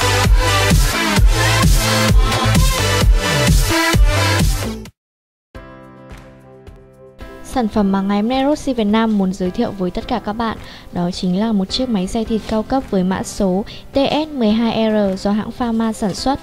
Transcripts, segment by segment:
Sản phẩm mà ngày hôm nay Roxy Việt Nam muốn giới thiệu với tất cả các bạn đó chính là một chiếc máy xay thịt cao cấp với mã số TS12R do hãng Pharma sản xuất.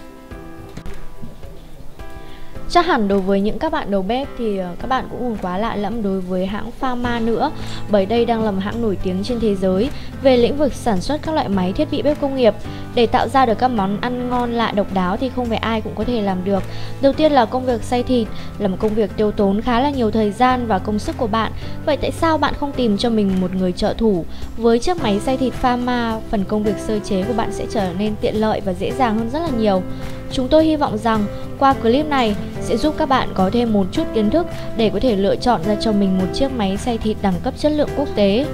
Chắc hẳn đối với những các bạn đầu bếp thì các bạn cũng không quá lạ lẫm đối với hãng Pharma nữa, bởi đây đang là một hãng nổi tiếng trên thế giới về lĩnh vực sản xuất các loại máy thiết bị bếp công nghiệp. Để tạo ra được các món ăn ngon lạ độc đáo thì không phải ai cũng có thể làm được. Đầu tiên là công việc xay thịt là một công việc tiêu tốn khá là nhiều thời gian và công sức của bạn. Vậy tại sao bạn không tìm cho mình một người trợ thủ? Với chiếc máy xay thịt Pharma, phần công việc sơ chế của bạn sẽ trở nên tiện lợi và dễ dàng hơn rất là nhiều. Chúng tôi hy vọng rằng qua clip này sẽ giúp các bạn có thêm một chút kiến thức để có thể lựa chọn ra cho mình một chiếc máy xay thịt đẳng cấp chất lượng quốc tế.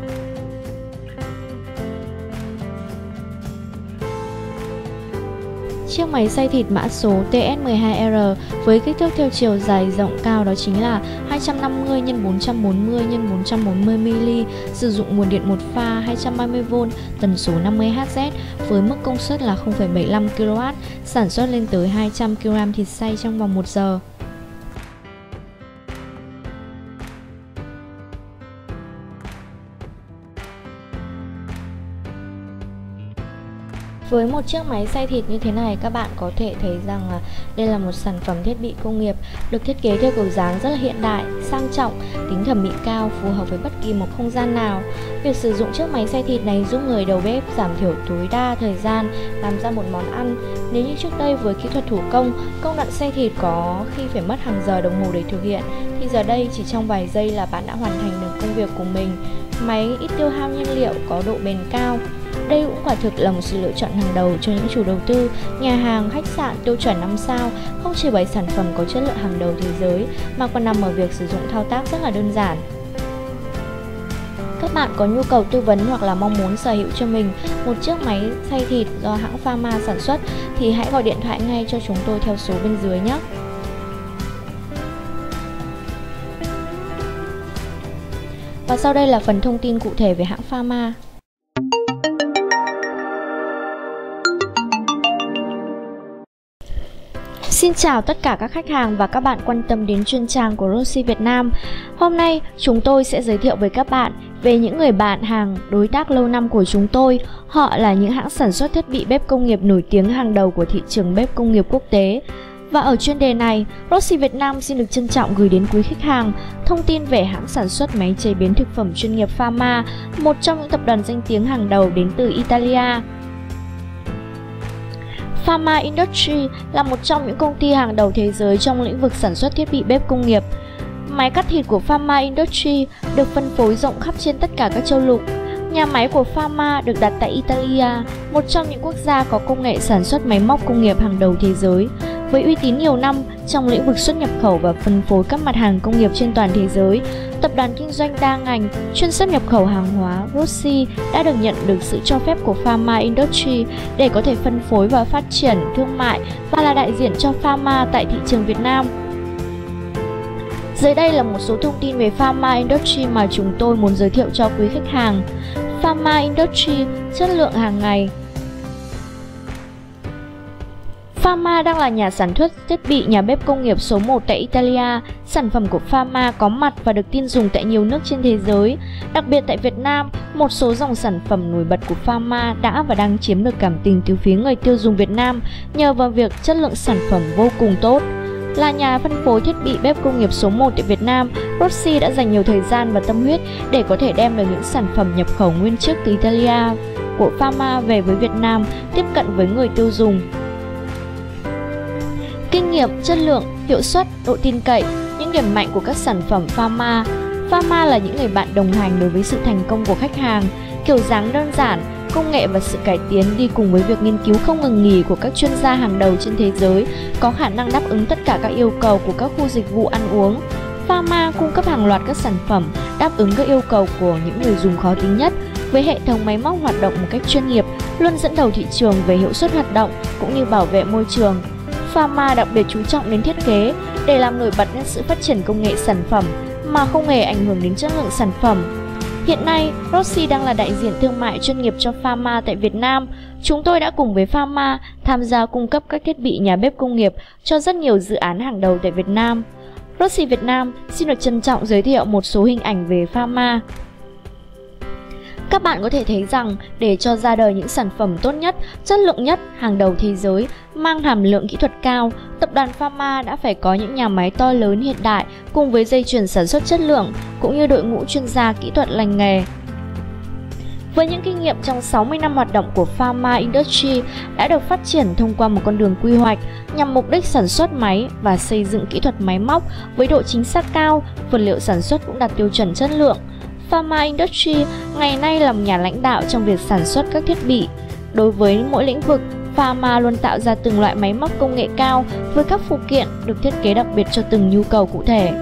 Chiếc máy xay thịt mã số TS12R với kích thước theo chiều dài rộng cao đó chính là 250 x 440 x 440mm, sử dụng nguồn điện một pha 230V, tần số 50Hz với mức công suất là 0,75 kW, sản xuất lên tới 200 kg thịt xay trong vòng 1 giờ. Với một chiếc máy xay thịt như thế này, các bạn có thể thấy rằng là đây là một sản phẩm thiết bị công nghiệp được thiết kế theo kiểu dáng rất là hiện đại, sang trọng, tính thẩm mỹ cao, phù hợp với bất kỳ một không gian nào. Việc sử dụng chiếc máy xay thịt này giúp người đầu bếp giảm thiểu tối đa thời gian làm ra một món ăn. Nếu như trước đây với kỹ thuật thủ công, công đoạn xay thịt có khi phải mất hàng giờ đồng hồ để thực hiện, thì giờ đây chỉ trong vài giây là bạn đã hoàn thành được công việc của mình. Máy ít tiêu hao nhiên liệu, có độ bền cao. Đây cũng quả thực là một sự lựa chọn hàng đầu cho những chủ đầu tư, nhà hàng, khách sạn tiêu chuẩn 5 sao, không chỉ bởi sản phẩm có chất lượng hàng đầu thế giới mà còn nằm ở việc sử dụng thao tác rất là đơn giản. Các bạn có nhu cầu tư vấn hoặc là mong muốn sở hữu cho mình một chiếc máy xay thịt do hãng Pharma sản xuất thì hãy gọi điện thoại ngay cho chúng tôi theo số bên dưới nhé. Và sau đây là phần thông tin cụ thể về hãng Pharma. Xin chào tất cả các khách hàng và các bạn quan tâm đến chuyên trang của Roxy Việt Nam. Hôm nay chúng tôi sẽ giới thiệu với các bạn về những người bạn hàng, đối tác lâu năm của chúng tôi. Họ là những hãng sản xuất thiết bị bếp công nghiệp nổi tiếng hàng đầu của thị trường bếp công nghiệp quốc tế. Và ở chuyên đề này, Roxy Việt Nam xin được trân trọng gửi đến quý khách hàng thông tin về hãng sản xuất máy chế biến thực phẩm chuyên nghiệp Pharma, một trong những tập đoàn danh tiếng hàng đầu đến từ Italia. Pharma Industry là một trong những công ty hàng đầu thế giới trong lĩnh vực sản xuất thiết bị bếp công nghiệp. Máy cắt thịt của Pharma Industry được phân phối rộng khắp trên tất cả các châu lục. Nhà máy của Pharma được đặt tại Italia, một trong những quốc gia có công nghệ sản xuất máy móc công nghiệp hàng đầu thế giới. Với uy tín nhiều năm trong lĩnh vực xuất nhập khẩu và phân phối các mặt hàng công nghiệp trên toàn thế giới, tập đoàn kinh doanh đa ngành chuyên xuất nhập khẩu hàng hóa Roxy đã được nhận được sự cho phép của Pharma Industry để có thể phân phối và phát triển thương mại và là đại diện cho Pharma tại thị trường Việt Nam. Dưới đây là một số thông tin về Pharma Industry mà chúng tôi muốn giới thiệu cho quý khách hàng. Pharma Industry, chất lượng hàng ngày. Pharma đang là nhà sản xuất thiết bị nhà bếp công nghiệp số 1 tại Italia. Sản phẩm của Pharma có mặt và được tin dùng tại nhiều nước trên thế giới. Đặc biệt tại Việt Nam, một số dòng sản phẩm nổi bật của Pharma đã và đang chiếm được cảm tình từ phía người tiêu dùng Việt Nam nhờ vào việc chất lượng sản phẩm vô cùng tốt. Là nhà phân phối thiết bị bếp công nghiệp số 1 tại Việt Nam, Roxy đã dành nhiều thời gian và tâm huyết để có thể đem được những sản phẩm nhập khẩu nguyên chiếc từ Italia của Pharma về với Việt Nam, tiếp cận với người tiêu dùng. Kinh nghiệm, chất lượng, hiệu suất, độ tin cậy, những điểm mạnh của các sản phẩm Pharma. Pharma là những người bạn đồng hành đối với sự thành công của khách hàng. Kiểu dáng đơn giản, công nghệ và sự cải tiến đi cùng với việc nghiên cứu không ngừng nghỉ của các chuyên gia hàng đầu trên thế giới có khả năng đáp ứng tất cả các yêu cầu của các khu dịch vụ ăn uống. Pharma cung cấp hàng loạt các sản phẩm đáp ứng các yêu cầu của những người dùng khó tính nhất với hệ thống máy móc hoạt động một cách chuyên nghiệp, luôn dẫn đầu thị trường về hiệu suất hoạt động cũng như bảo vệ môi trường. Pharma đặc biệt chú trọng đến thiết kế để làm nổi bật lên sự phát triển công nghệ sản phẩm mà không hề ảnh hưởng đến chất lượng sản phẩm. Hiện nay, Rossi đang là đại diện thương mại chuyên nghiệp cho Pharma tại Việt Nam. Chúng tôi đã cùng với Pharma tham gia cung cấp các thiết bị nhà bếp công nghiệp cho rất nhiều dự án hàng đầu tại Việt Nam. Rossi Việt Nam xin được trân trọng giới thiệu một số hình ảnh về Pharma. Các bạn có thể thấy rằng để cho ra đời những sản phẩm tốt nhất, chất lượng nhất, hàng đầu thế giới, mang hàm lượng kỹ thuật cao, tập đoàn Pharma đã phải có những nhà máy to lớn hiện đại cùng với dây chuyền sản xuất chất lượng cũng như đội ngũ chuyên gia kỹ thuật lành nghề. Với những kinh nghiệm trong 60 năm hoạt động của Pharma Industry đã được phát triển thông qua một con đường quy hoạch nhằm mục đích sản xuất máy và xây dựng kỹ thuật máy móc với độ chính xác cao, vật liệu sản xuất cũng đạt tiêu chuẩn chất lượng. Pharma Industry ngày nay là một nhà lãnh đạo trong việc sản xuất các thiết bị. Đối với mỗi lĩnh vực, Pharma luôn tạo ra từng loại máy móc công nghệ cao với các phụ kiện được thiết kế đặc biệt cho từng nhu cầu cụ thể.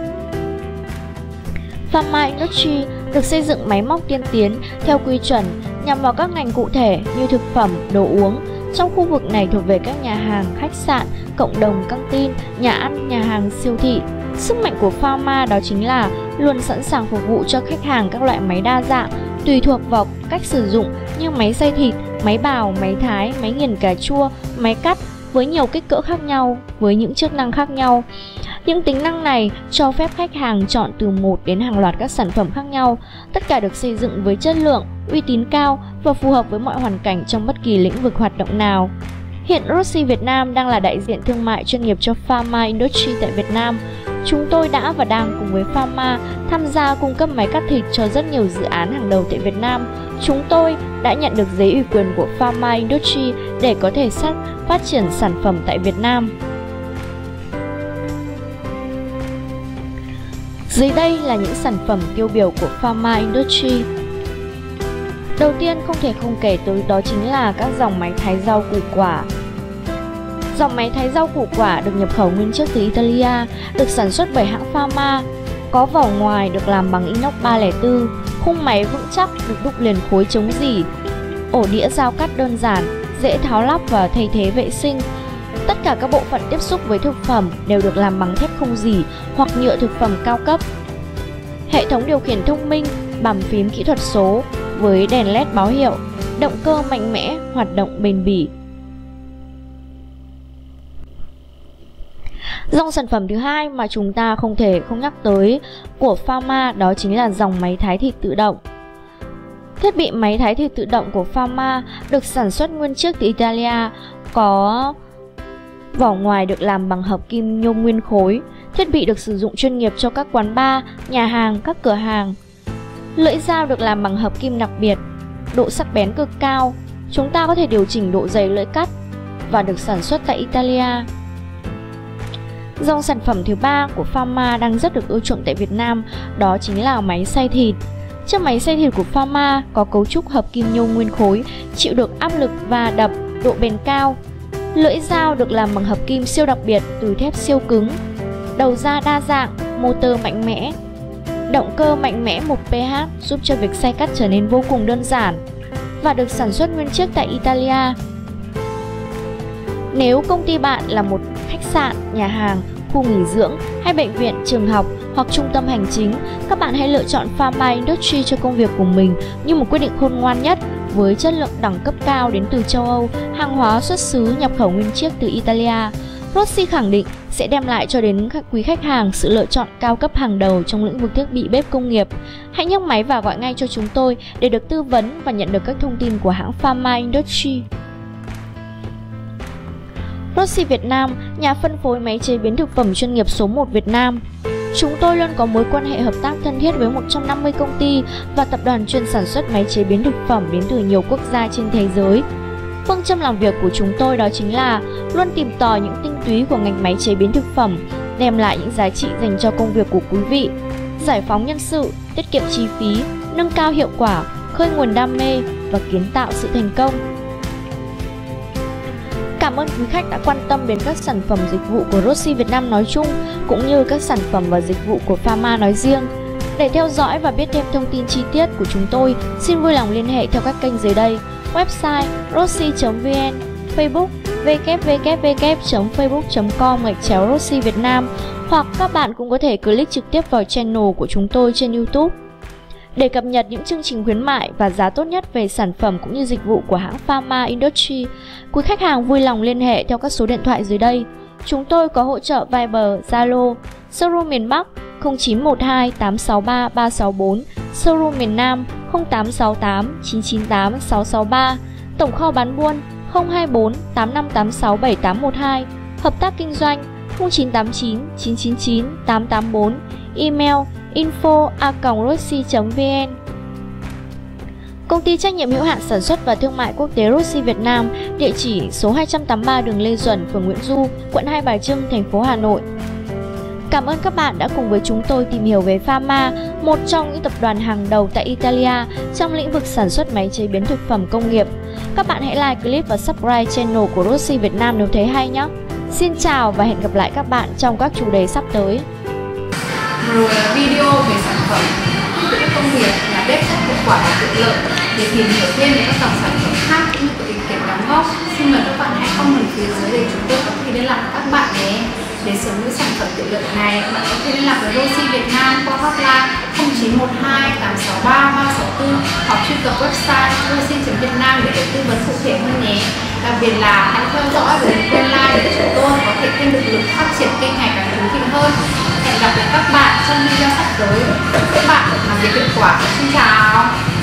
Pharma Industry được xây dựng máy móc tiên tiến theo quy chuẩn nhằm vào các ngành cụ thể như thực phẩm, đồ uống. Trong khu vực này thuộc về các nhà hàng, khách sạn, cộng đồng, căng tin, nhà ăn, nhà hàng, siêu thị. Sức mạnh của Pharma đó chính là luôn sẵn sàng phục vụ cho khách hàng các loại máy đa dạng, tùy thuộc vào cách sử dụng như máy xay thịt, máy bào, máy thái, máy nghiền cà chua, máy cắt với nhiều kích cỡ khác nhau, với những chức năng khác nhau. Những tính năng này cho phép khách hàng chọn từ 1 đến hàng loạt các sản phẩm khác nhau, tất cả được xây dựng với chất lượng, uy tín cao và phù hợp với mọi hoàn cảnh trong bất kỳ lĩnh vực hoạt động nào. Hiện Rossi Việt Nam đang là đại diện thương mại chuyên nghiệp cho Pharma Industry tại Việt Nam. Chúng tôi đã và đang cùng với Pharma tham gia cung cấp máy cắt thịt cho rất nhiều dự án hàng đầu tại Việt Nam. Chúng tôi đã nhận được giấy ủy quyền của Pharma Industry để có thể phát triển sản phẩm tại Việt Nam. Dưới đây là những sản phẩm tiêu biểu của Pharma Industry. Đầu tiên không thể không kể tới đó chính là các dòng máy thái rau củ quả. Dòng máy thái rau củ quả được nhập khẩu nguyên chiếc từ Italia, được sản xuất bởi hãng Pharma, có vỏ ngoài được làm bằng inox 304, khung máy vững chắc được đúc liền khối chống rỉ, ổ đĩa dao cắt đơn giản, dễ tháo lắp và thay thế vệ sinh. Tất cả các bộ phận tiếp xúc với thực phẩm đều được làm bằng thép không rỉ hoặc nhựa thực phẩm cao cấp. Hệ thống điều khiển thông minh, bàn phím kỹ thuật số với đèn LED báo hiệu, động cơ mạnh mẽ, hoạt động bền bỉ. Dòng sản phẩm thứ hai mà chúng ta không thể không nhắc tới của Pharma đó chính là dòng máy thái thịt tự động. Thiết bị máy thái thịt tự động của Pharma được sản xuất nguyên chiếc từ Italia, có vỏ ngoài được làm bằng hợp kim nhôm nguyên khối. Thiết bị được sử dụng chuyên nghiệp cho các quán bar, nhà hàng, các cửa hàng. Lưỡi dao được làm bằng hợp kim đặc biệt, độ sắc bén cực cao. Chúng ta có thể điều chỉnh độ dày lưỡi cắt và được sản xuất tại Italia. Dòng sản phẩm thứ ba của Pharma đang rất được ưa chuộng tại Việt Nam, đó chính là máy xay thịt. Chiếc máy xay thịt của Pharma có cấu trúc hợp kim nhôm nguyên khối, chịu được áp lực và đập, độ bền cao. Lưỡi dao được làm bằng hợp kim siêu đặc biệt từ thép siêu cứng. Đầu ra đa dạng, motor mạnh mẽ. Động cơ mạnh mẽ 1pH giúp cho việc xay cắt trở nên vô cùng đơn giản và được sản xuất nguyên chiếc tại Italia. Nếu công ty bạn là một khách sạn, nhà hàng, khu nghỉ dưỡng hay bệnh viện, trường học hoặc trung tâm hành chính, các bạn hãy lựa chọn Pharma Industry cho công việc của mình như một quyết định khôn ngoan nhất. Với chất lượng đẳng cấp cao đến từ châu Âu, hàng hóa xuất xứ nhập khẩu nguyên chiếc từ Italia, Rossi khẳng định sẽ đem lại cho đến các quý khách hàng sự lựa chọn cao cấp hàng đầu trong lĩnh vực thiết bị bếp công nghiệp. Hãy nhấc máy và gọi ngay cho chúng tôi để được tư vấn và nhận được các thông tin của hãng Pharma Industry. Rossi Việt Nam, nhà phân phối máy chế biến thực phẩm chuyên nghiệp số 1 Việt Nam. Chúng tôi luôn có mối quan hệ hợp tác thân thiết với 150 công ty và tập đoàn chuyên sản xuất máy chế biến thực phẩm đến từ nhiều quốc gia trên thế giới. Phương châm làm việc của chúng tôi đó chính là luôn tìm tòi những tinh túy của ngành máy chế biến thực phẩm, đem lại những giá trị dành cho công việc của quý vị, giải phóng nhân sự, tiết kiệm chi phí, nâng cao hiệu quả, khơi nguồn đam mê và kiến tạo sự thành công. Cảm ơn quý khách đã quan tâm đến các sản phẩm dịch vụ của Rossi Việt Nam nói chung cũng như các sản phẩm và dịch vụ của Pharma nói riêng. Để theo dõi và biết thêm thông tin chi tiết của chúng tôi, xin vui lòng liên hệ theo các kênh dưới đây: website rossi.vn, Facebook www.facebook.com/Rossi Việt Nam, hoặc các bạn cũng có thể click trực tiếp vào channel của chúng tôi trên YouTube. Để cập nhật những chương trình khuyến mại và giá tốt nhất về sản phẩm cũng như dịch vụ của hãng Pharma Industry, quý khách hàng vui lòng liên hệ theo các số điện thoại dưới đây. Chúng tôi có hỗ trợ Viber, Zalo, showroom miền Bắc 0912 863 364, showroom miền Nam 0868 998 663, tổng kho bán buôn 024 8586 7812, hợp tác kinh doanh 0989 999 884, email info@roxy.vn. Công ty trách nhiệm hữu hạn sản xuất và thương mại quốc tế Roxy Việt Nam, địa chỉ số 283 đường Lê Duẩn, phường Nguyễn Du, quận Hai Bà Trưng, thành phố Hà Nội. Cảm ơn các bạn đã cùng với chúng tôi tìm hiểu về Pharma, một trong những tập đoàn hàng đầu tại Italia trong lĩnh vực sản xuất máy chế biến thực phẩm công nghiệp. Các bạn hãy like clip và subscribe channel của Roxy Việt Nam nếu thấy hay nhé. Xin chào và hẹn gặp lại các bạn trong các chủ đề sắp tới. Rồi video về sản phẩm thiết bị công nghiệp, nhà bếp rất hiệu quả và tiện lợi. Để tìm hiểu thêm về các dòng sản phẩm khác cũng như có ý kiến đóng góp, xin mời các bạn hãy comment phía dưới để chúng tôi có thể liên lạc với các bạn nhé. Để sở hữu sản phẩm tiện lợi này, bạn có thể liên lạc với Roxy Việt Nam qua hotline 0912 863 364 hoặc truy cập website roxy.vietnam để được tư vấn cụ thể hơn nhé. Đặc biệt là hãy theo dõi và đừng quên like để chúng tôi có thể thêm động lực phát triển kênh ngày càng thú vị hơn. Hẹn gặp lại các bạn trong video sắp tới. Các bạn làm việc hiệu quả. Xin chào.